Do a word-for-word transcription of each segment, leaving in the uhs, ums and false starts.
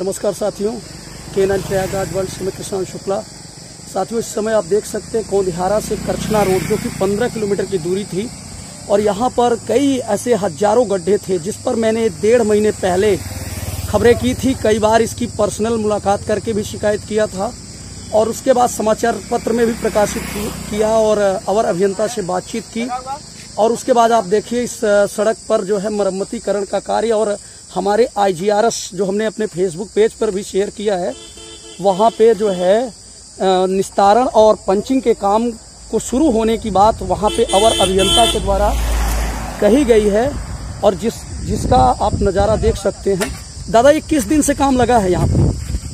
नमस्कार साथियों, के नाइन प्रयागराज वर्ल्ड से मैं कृष्ण शुक्ला। साथियों, इस समय आप देख सकते हैं कोंधियारा से करछना रोड जो कि पंद्रह किलोमीटर की दूरी थी और यहाँ पर कई ऐसे हजारों गड्ढे थे जिस पर मैंने डेढ़ महीने पहले खबरें की थी। कई बार इसकी पर्सनल मुलाकात करके भी शिकायत किया था और उसके बाद समाचार पत्र में भी प्रकाशित किया और अवर अभियंता से बातचीत की। और उसके बाद आप देखिए इस सड़क पर जो है मरम्मतीकरण का कार्य और हमारे आई जी आर एस जो हमने अपने फेसबुक पेज पर भी शेयर किया है, वहाँ पे जो है निस्तारण और पंचिंग के काम को शुरू होने की बात वहाँ पे अवर अभियंता के द्वारा कही गई है और जिस जिसका आप नज़ारा देख सकते हैं। दादा, ये किस दिन से काम लगा है यहाँ पे?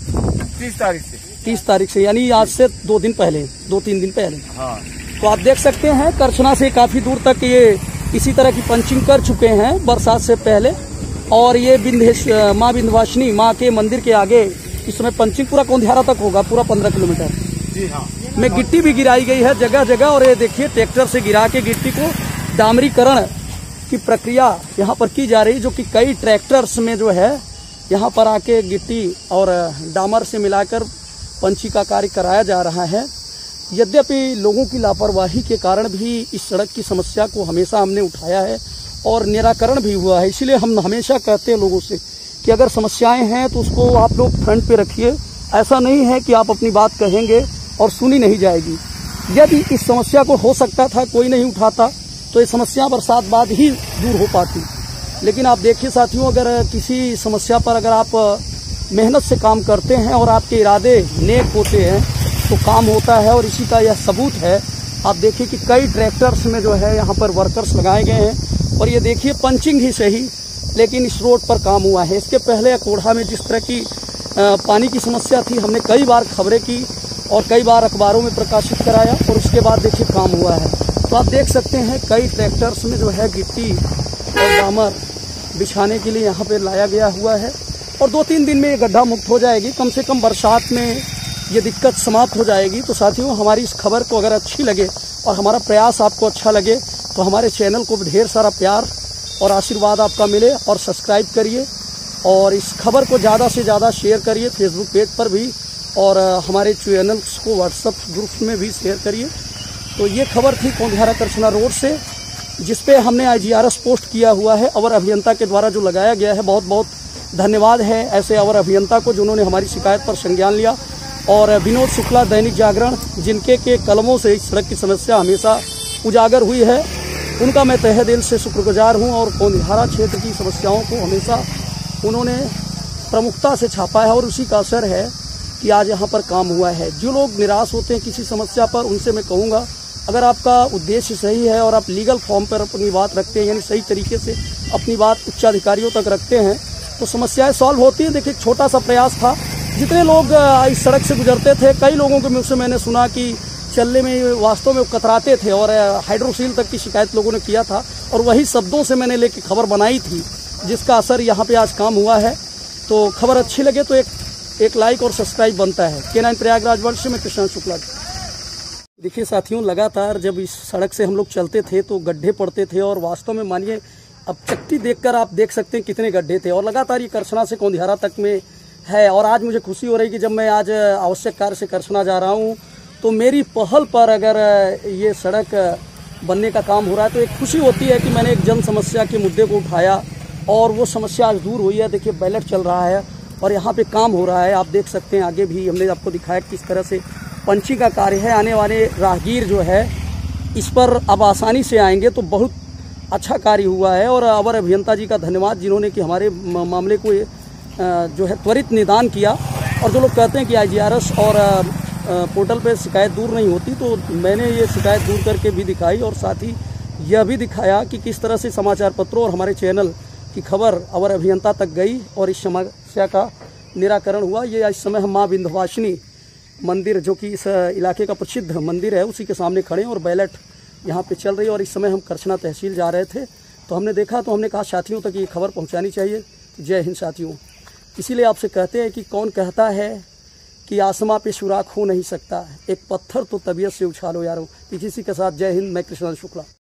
तीस तारीख से। तीस तारीख से, यानी आज से दो दिन पहले, दो तीन दिन पहले। हाँ। तो आप देख सकते हैं करछना से काफ़ी दूर तक ये इसी तरह की पंचिंग कर चुके हैं बरसात से पहले। और ये विंध्येश माँ विंध्यवासिनी माँ के मंदिर के आगे इस समय पंचिंग पूरा कोंधियारा तक होगा, पूरा पंद्रह किलोमीटर। जी हाँ। में गिट्टी भी गिराई गई है जगह जगह और ये देखिए ट्रैक्टर से गिरा के गिट्टी को डामरीकरण की प्रक्रिया यहाँ पर की जा रही, जो कि कई ट्रैक्टर्स में जो है यहाँ पर आके गिट्टी और डामर से मिलाकर पंची का कार्य कराया जा रहा है। यद्यपि लोगों की लापरवाही के कारण भी इस सड़क की समस्या को हमेशा हमने उठाया है और निराकरण भी हुआ है। इसलिए हम हमेशा कहते हैं लोगों से कि अगर समस्याएं हैं तो उसको आप लोग फ्रंट पे रखिए। ऐसा नहीं है कि आप अपनी बात कहेंगे और सुनी नहीं जाएगी। यदि इस समस्या को हो सकता था कोई नहीं उठाता तो ये समस्या बरसात बाद ही दूर हो पाती। लेकिन आप देखिए साथियों, अगर किसी समस्या पर अगर आप मेहनत से काम करते हैं और आपके इरादे नेक होते हैं तो काम होता है और इसी का यह सबूत है। आप देखिए कि कई ट्रैक्टर्स में जो है यहाँ पर वर्कर्स लगाए गए हैं और ये देखिए पंचिंग ही सही लेकिन इस रोड पर काम हुआ है। इसके पहले अकोढ़ा में जिस तरह की पानी की समस्या थी, हमने कई बार खबरें की और कई बार अखबारों में प्रकाशित कराया और उसके बाद देखिए काम हुआ है। तो आप देख सकते हैं कई ट्रैक्टर्स में जो है गिट्टी और डामर बिछाने के लिए यहाँ पे लाया गया हुआ है और दो तीन दिन में ये गड्ढा मुक्त हो जाएगी। कम से कम बरसात में ये दिक्कत समाप्त हो जाएगी। तो साथियों, हमारी इस खबर को अगर अच्छी लगे और हमारा प्रयास आपको अच्छा लगे तो हमारे चैनल को ढेर सारा प्यार और आशीर्वाद आपका मिले और सब्सक्राइब करिए और इस खबर को ज़्यादा से ज़्यादा शेयर करिए फेसबुक पेज पर भी और हमारे चैनल्स को व्हाट्सएप ग्रुप में भी शेयर करिए। तो ये खबर थी कोंधियारा करछना रोड से, जिसपे हमने I G R S post किया हुआ है अवर अभियंता के द्वारा जो लगाया गया है। बहुत बहुत धन्यवाद है ऐसे अवर अभियंता को जिन्होंने हमारी शिकायत पर संज्ञान लिया। और विनोद शुक्ला, दैनिक जागरण, जिनके के कलमों से इस सड़क की समस्या हमेशा उजागर हुई है, उनका मैं तहे दिल से शुक्रगुजार हूं। और कोंधियारा क्षेत्र की समस्याओं को हमेशा उन्होंने प्रमुखता से छापा है और उसी का असर है कि आज यहाँ पर काम हुआ है। जो लोग निराश होते हैं किसी समस्या पर, उनसे मैं कहूँगा अगर आपका उद्देश्य सही है और आप लीगल फॉर्म पर अपनी बात रखते हैं, यानी सही तरीके से अपनी बात उच्चाधिकारियों तक रखते हैं, तो समस्याएं सॉल्व होती हैं। देखिए, छोटा सा प्रयास था। जितने लोग इस सड़क से गुजरते थे, कई लोगों के मुँह से मैंने सुना कि चलने में वास्तव में कतराते थे और हाइड्रोसील तक की शिकायत लोगों ने किया था और वही शब्दों से मैंने लेके खबर बनाई थी, जिसका असर यहाँ पे आज काम हुआ है। तो खबर अच्छी लगे तो एक एक लाइक और सब्सक्राइब बनता है। के नाइन प्रयागराज वर्ल्ड से मैं कृष्ण शुक्ला। देखिए साथियों, लगातार जब इस सड़क से हम लोग चलते थे तो गड्ढे पड़ते थे और वास्तव में मानिए अब चट्टी देखकर आप देख सकते हैं कितने गड्ढे थे और लगातार ये करछना से कोंधियारा तक में है। और आज मुझे खुशी हो रही कि जब मैं आज आवश्यक कार्य से करछना जा रहा हूँ तो मेरी पहल पर अगर ये सड़क बनने का काम हो रहा है तो एक खुशी होती है कि मैंने एक जन समस्या के मुद्दे को उठाया और वो समस्या आज दूर हुई है। देखिए, बैलेट चल रहा है और यहाँ पे काम हो रहा है। आप देख सकते हैं आगे भी हमने आपको दिखाया किस तरह से पंची का कार्य है। आने वाले राहगीर जो है इस पर अब आसानी से आएंगे तो बहुत अच्छा कार्य हुआ है। और अवर अभियंता जी का धन्यवाद जिन्होंने कि हमारे मामले को जो है त्वरित निदान किया। और जो लोग कहते हैं कि आई जी आर एस और पोर्टल पे शिकायत दूर नहीं होती, तो मैंने ये शिकायत दूर करके भी दिखाई और साथ ही यह भी दिखाया कि किस तरह से समाचार पत्रों और हमारे चैनल की खबर अवर अभियंता तक गई और इस समस्या का निराकरण हुआ। ये इस समय हम माँ विंध्यवासिनी मंदिर, जो कि इस इलाके का प्रसिद्ध मंदिर है, उसी के सामने खड़े हैं और बैलेट यहाँ पे चल रही है। और इस समय हम करछना तहसील जा रहे थे तो हमने देखा तो हमने कहा साथियों तक ये खबर पहुँचानी चाहिए। जय हिंद साथियों। इसीलिए आपसे कहते हैं कि कौन कहता है कि आसमां पे सुराख हो नहीं सकता, एक पत्थर तो तबीयत से उछालो यारो। इसी के साथ जय हिंद, मैं कृष्ण शुक्ला।